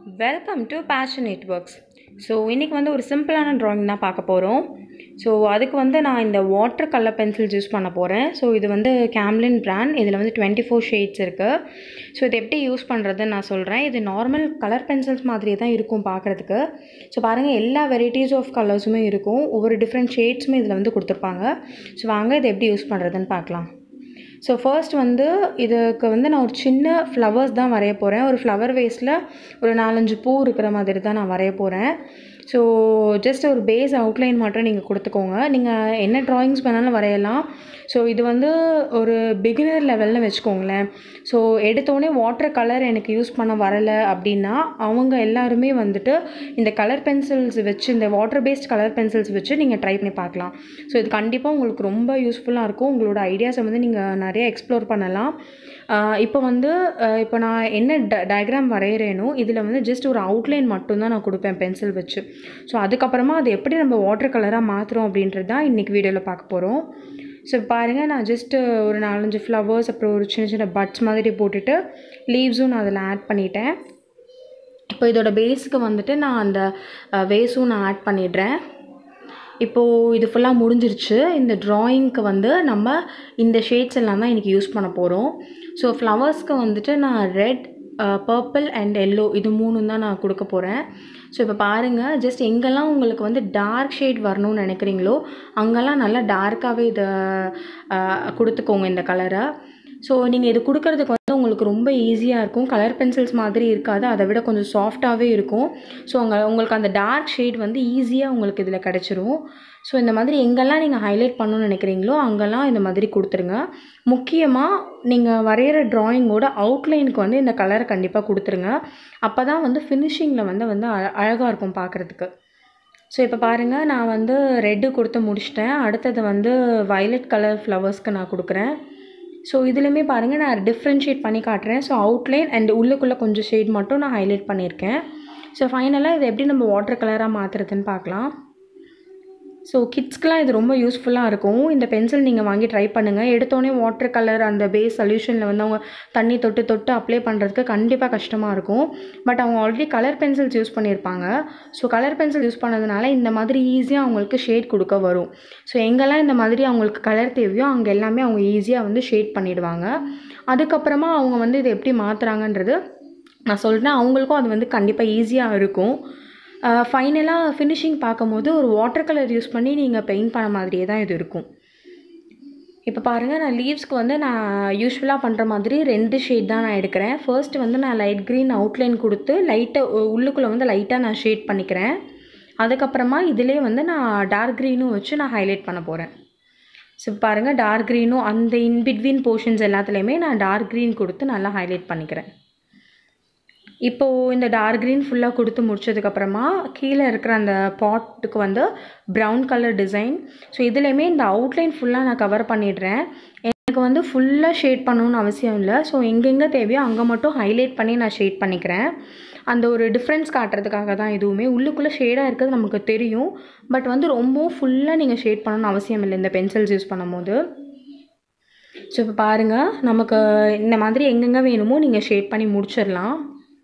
Welcome to Passionate Works. So இன்றைக்கி வந்து ஒரு சிம்பிளான ட்ராயிங் தான் பார்க்க போகிறோம். ஸோ அதுக்கு வந்து நான் இந்த வாட்டர் கலர் பென்சில்ஸ் யூஸ் பண்ண போகிறேன். ஸோ இது வந்து கேம்லின் பிராண்ட். இதில் வந்து 24 ஷேட்ஸ் இருக்குது. ஸோ இது எப்படி யூஸ் பண்ணுறதுன்னு நான் சொல்கிறேன். இது நார்மல் கலர் பென்சில்ஸ் மாதிரியே தான் இருக்கும் பார்க்குறதுக்கு. ஸோ பாருங்கள், எல்லா வெரைட்டிஸ் ஆஃப் கலர்ஸுமே இருக்கும். ஒவ்வொரு டிஃப்ரெண்ட் ஷேட்ஸுமே இதில் வந்து கொடுத்துருப்பாங்க. ஸோ வாங்க இதை எப்படி யூஸ் பண்ணுறதுன்னு பார்க்கலாம். ஸோ ஃபர்ஸ்ட் வந்து இதுக்கு வந்து நான் ஒரு சின்ன ஃப்ளவர்ஸ் தான் வரைய போகிறேன். ஒரு ஃப்ளவர் வேஸில் ஒரு 4-5 பூ இருக்கிற மாதிரி தான் நான் வரைய போகிறேன். ஸோ ஜஸ்ட் ஒரு பேஸ் அவுட்லைன் மட்டும் நீங்கள் கொடுத்துக்கோங்க. நீங்கள் என்ன ட்ராயிங்ஸ் வேணாலும் வரையலாம். ஸோ இது வந்து ஒரு பிகினர் லெவல்னு வச்சுக்கோங்களேன். ஸோ எடுத்தோடனே வாட்டர் கலர் எனக்கு யூஸ் பண்ண வரலை அப்படின்னா அவங்க எல்லாருமே வந்துட்டு இந்த கலர் பென்சில்ஸ் வச்சு, இந்த வாட்டர் பேஸ்ட் கலர் பென்சில்ஸ் வச்சு நீங்கள் ட்ரை பண்ணி பார்க்கலாம். ஸோ இது கண்டிப்பாக உங்களுக்கு ரொம்ப யூஸ்ஃபுல்லாக இருக்கும். உங்களோட ஐடியாஸை வந்து நீங்கள் நிறைய எக்ஸ்ப்ளோர் பண்ணலாம். இப்போ நான் என்ன டயக்ராம் வரைகிறேனோ இதில் வந்து ஜஸ்ட் ஒரு அவுட்லைன் மட்டும்தான் நான் கொடுப்பேன் பென்சில் வச்சு. ஸோ அதுக்கப்புறமா அது எப்படி நம்ம வாட்டர் கலராக மாற்றுறோம் அப்படின்றது தான் இன்றைக்கி வீடியோவில் பார்க்க போகிறோம். ஸோ பாருங்கள், நான் ஜஸ்ட்டு ஒரு 4-5 ஃப்ளவர்ஸ், அப்புறம் ஒரு சின்ன சின்ன பட்ஸ் மாதிரி போட்டுட்டு லீவ்ஸும் நான் அதில் ஆட் பண்ணிட்டேன். இப்போ இதோட பேஸுக்கு வந்துட்டு நான் அந்த வேஸும் நான் ஆட் பண்ணிடுறேன். இப்போது இது ஃபுல்லாக முடிஞ்சிருச்சு. இந்த ட்ராயிங்க்கு வந்து நம்ம இந்த ஷேட்ஸ் எல்லாம் தான் இன்றைக்கி யூஸ் பண்ண போகிறோம். ஸோ ஃப்ளவர்ஸ்க்கு வந்துட்டு நான் ரெட், பர்பிள் அண்ட் எல்லோ இது 3 தான் நான் கொடுக்க போகிறேன். ஸோ இப்போ பாருங்கள், ஜஸ்ட் எங்கெல்லாம் உங்களுக்கு வந்து டார்க் ஷேட் வரணும்னு நினைக்கிறீங்களோ அங்கெல்லாம் நல்லா டார்க்காகவே இதை கொடுத்துக்கோங்க இந்த கலரை. ஸோ நீங்கள் இது கொடுக்கறதுக்கு வந்து உங்களுக்கு ரொம்ப ஈஸியாக இருக்கும். கலர் பென்சில்ஸ் மாதிரி இருக்காது, அதை விட கொஞ்சம் சாஃப்டாகவே இருக்கும். ஸோ உங்களுக்கு அந்த டார்க் ஷேட் வந்து ஈஸியாக உங்களுக்கு இதில் கிடச்சிரும். ஸோ இந்த மாதிரி எங்கெல்லாம் நீங்கள் ஹைலைட் பண்ணணும்னு நினைக்கிறீங்களோ அங்கெல்லாம் இந்த மாதிரி கொடுத்துருங்க. முக்கியமாக நீங்கள் வரைகிற ட்ராயிங்கோட அவுட்லைனுக்கு வந்து இந்த கலரை கண்டிப்பாக கொடுத்துருங்க. அப்போ தான் வந்து ஃபினிஷிங்கில் வந்து அழகாக இருக்கும் பார்க்குறதுக்கு. ஸோ இப்போ பாருங்கள், நான் வந்து ரெட்டு கொடுத்து முடிச்சிட்டேன். அடுத்தது வந்து வயலட் கலர் ஃப்ளவர்ஸ்க்கு நான் கொடுக்குறேன். ஸோ இதுலேயுமே பாருங்கள், நான் டிஃப்ரென்ஷியேட் பண்ணி காட்டுறேன். ஸோ அவுட்லைன் அண்ட் உள்ளுக்குள்ளே கொஞ்சம் ஷேட் மட்டும் நான் ஹைலைட் பண்ணியிருக்கேன். ஸோ ஃபைனலாக இதை எப்படி நம்ம வாட்டர் கலராக மாற்றுறதுன்னு பார்க்கலாம். ஸோ கிட்ஸ்க்கெலாம் இது ரொம்ப யூஸ்ஃபுல்லாக இருக்கும். இந்த பென்சில் நீங்கள் வாங்கி ட்ரை பண்ணுங்கள். எடுத்தோடனே வாட்டர் கலர் அந்த பேஸ் சொல்யூஷனில் வந்து அவங்க தண்ணி தொட்டு அப்ளை பண்ணுறதுக்கு கண்டிப்பாக கஷ்டமாக இருக்கும். பட் அவங்க ஆல்ரெடி கலர் பென்சில்ஸ் யூஸ் பண்ணியிருப்பாங்க. ஸோ கலர் பென்சில் யூஸ் பண்ணதுனால இந்த மாதிரி ஈஸியாக அவங்களுக்கு ஷேட் கொடுக்க வரும். ஸோ எங்கெல்லாம் இந்த மாதிரி அவங்களுக்கு கலர் தேவையோ அங்கே எல்லாமே அவங்க ஈஸியாக வந்து ஷேட் பண்ணிவிடுவாங்க. அதுக்கப்புறமா அவங்க வந்து இதை எப்படி மாற்றுறாங்கன்றது நான் சொல்கிறேன். அவங்களுக்கும் அது வந்து கண்டிப்பாக ஈஸியாக இருக்கும். ஃபைனலாக ஃபினிஷிங் பார்க்கும்போது ஒரு வாட்டர் கலர் யூஸ் பண்ணி நீங்கள் பெயிண்ட் பண்ண மாதிரியே தான் இது இருக்கும். இப்போ பாருங்கள், நான் லீவ்ஸ்க்கு வந்து நான் யூஸ்வலாக பண்ணுற மாதிரி 2 ஷேட் தான் நான் எடுக்கிறேன். ஃபர்ஸ்ட் வந்து நான் லைட் க்ரீன் அவுட்லைன் கொடுத்து லைட்டாக உள்ளுக்குள்ளே வந்து லைட்டாக நான் ஷேட் பண்ணிக்கிறேன். அதுக்கப்புறமா இதிலே வந்து நான் டார்க் க்ரீனும் வச்சு நான் ஹைலைட் பண்ண போகிறேன். ஸோ பாருங்கள், டார்க் க்ரீனும் அந்த இன்பிட்வீன் போர்ஷன்ஸ் எல்லாத்துலேயுமே நான் டார்க் க்ரீன் கொடுத்து நல்லா ஹைலைட் பண்ணிக்கிறேன். இப்போது இந்த டார்க் க்ரீன் ஃபுல்லாக கொடுத்து முடிச்சதுக்கப்புறமா கீழே இருக்கிற அந்த பாட்டுக்கு வந்து ப்ரௌன் கலர் டிசைன். ஸோ இதுலேயுமே இந்த அவுட்லைன் ஃபுல்லாக நான் கவர் பண்ணிடுறேன். எனக்கு வந்து ஃபுல்லாக ஷேட் பண்ணணுன்னு அவசியம் இல்லை. ஸோ எங்கெங்கே தேவையோ அங்கே மட்டும் ஹைலைட் பண்ணி நான் ஷேட் பண்ணிக்கிறேன். அந்த ஒரு டிஃப்ரென்ஸ் காட்டுறதுக்காக தான். இதுவுமே உள்ளுக்குள்ளே ஷேடாக இருக்கிறது நமக்கு தெரியும். பட் வந்து ரொம்பவும் ஃபுல்லாக நீங்கள் ஷேட் பண்ணணுன்னு அவசியம் இல்லை இந்த பென்சில்ஸ் யூஸ் பண்ணும்போது. ஸோ இப்போ பாருங்கள், நமக்கு இந்த மாதிரி எங்கெங்கே வேணுமோ நீங்கள் ஷேட் பண்ணி முடிச்சிடலாம்.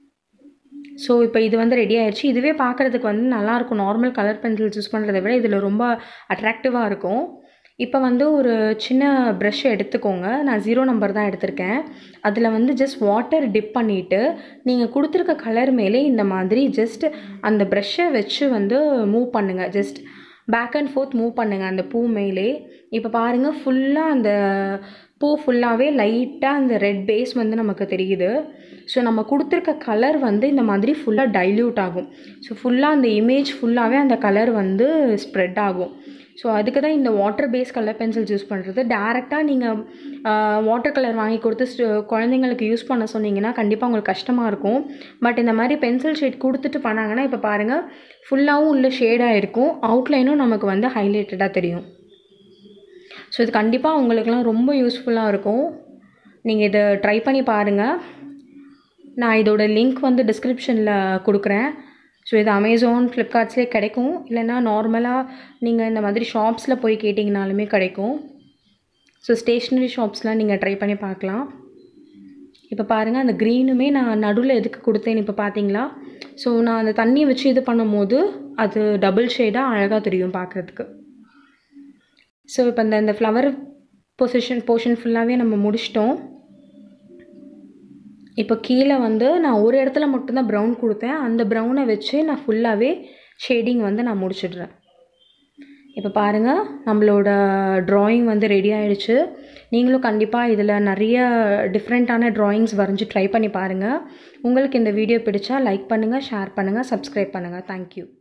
ஸோ இப்போ இது வந்து ரெடி ஆயிடுச்சு. இதுவே பார்க்குறதுக்கு வந்து நல்லாயிருக்கும். நார்மல் கலர் பென்சில்ஸ் யூஸ் பண்ணுறதை விட இதில் ரொம்ப அட்ராக்டிவாக இருக்கும். இப்போ வந்து ஒரு சின்ன ப்ரஷ் எடுத்துக்கோங்க. நான் 0 நம்பர் தான் எடுத்திருக்கேன். அதில் வந்து ஜஸ்ட் வாட்டர் டிப் பண்ணிவிட்டு நீங்கள் கொடுத்துருக்க கலர் மேலே இந்த மாதிரி ஜஸ்ட் அந்த ப்ரஷ்ஷை வச்சு வந்து மூவ் பண்ணுங்கள். Just back and forth move பண்ணுங்கள் அந்த பூ மேலே. இப்போ பாருங்கள், ஃபுல்லாக அந்த பூ ஃபுல்லாகவே லைட்டாக அந்த ரெட் பேஸ் வந்து நமக்கு தெரியுது. ஸோ நம்ம கொடுத்துருக்க கலர் வந்து இந்த மாதிரி ஃபுல்லாக டைல்யூட் ஆகும். ஸோ ஃபுல்லாக அந்த இமேஜ் ஃபுல்லாகவே அந்த கலர் வந்து ஸ்ப்ரெட் ஆகும். ஸோ அதுக்கு தான் இந்த water base colour pencils use பண்ணுறது. டேரெக்டாக நீங்கள் வாட்டர் கலர் வாங்கி கொடுத்து குழந்தைங்களுக்கு யூஸ் பண்ண சொன்னீங்கன்னா கண்டிப்பாக உங்களுக்கு கஷ்டமாக இருக்கும். பட் இந்த மாதிரி பென்சில் ஷேட் கொடுத்துட்டு பண்ணாங்கன்னா இப்போ பாருங்கள், ஃபுல்லாகவும் உள்ள ஷேடாக இருக்கும். அவுட்லைனும் நமக்கு வந்து ஹைலைட்டடாக தெரியும். ஸோ இது கண்டிப்பாக உங்களுக்கெல்லாம் ரொம்ப யூஸ்ஃபுல்லாக இருக்கும். நீங்கள் இதை ட்ரை பண்ணி பாருங்கள். நான் இதோட லிங்க் வந்து டிஸ்கிரிப்ஷனில் கொடுக்குறேன். ஸோ இது அமேசான், ஃப்ளிப்கார்ட்ஸ்லேயே கிடைக்கும். இல்லைன்னா நார்மலாக நீங்கள் இந்த மாதிரி ஷாப்ஸில் போய் கேட்டிங்கனாலுமே கிடைக்கும். ஸோ ஸ்டேஷ்னரி ஷாப்ஸ்லாம் நீங்கள் ட்ரை பண்ணி பார்க்கலாம். இப்போ பாருங்கள் அந்த க்ரீனுமே நான் நடுவில் எதுக்கு கொடுத்தேன்னு இப்போ பார்த்தீங்களா? ஸோ நான் அந்த தண்ணியை வச்சு இது பண்ணும்போது அது டபுள் ஷேடாக அழகாக தெரியும் பார்க்குறதுக்கு. ஸோ இப்போ இந்த ஃப்ளவர் போர்ஷன் ஃபுல்லாகவே நம்ம முடிச்சிட்டோம். இப்போ கீழே வந்து நான் ஒரு இடத்துல மட்டும்தான் ப்ரௌன் கொடுத்தேன். அந்த ப்ரௌனை வச்சு நான் ஃபுல்லாகவே ஷேடிங் வந்து நான் முடிச்சிடுறேன். இப்போ பாருங்கள் நம்மளோட ட்ராயிங் வந்து ரெடி ஆகிடுச்சு. நீங்களும் கண்டிப்பாக இதில் நிறைய டிஃப்ரெண்ட்டான ட்ராயிங்ஸ் வரைஞ்சி ட்ரை பண்ணி பாருங்கள். உங்களுக்கு இந்த வீடியோ பிடிச்சா லைக் பண்ணுங்கள், ஷேர் பண்ணுங்கள், சப்ஸ்கிரைப் பண்ணுங்கள். தேங்க்யூ.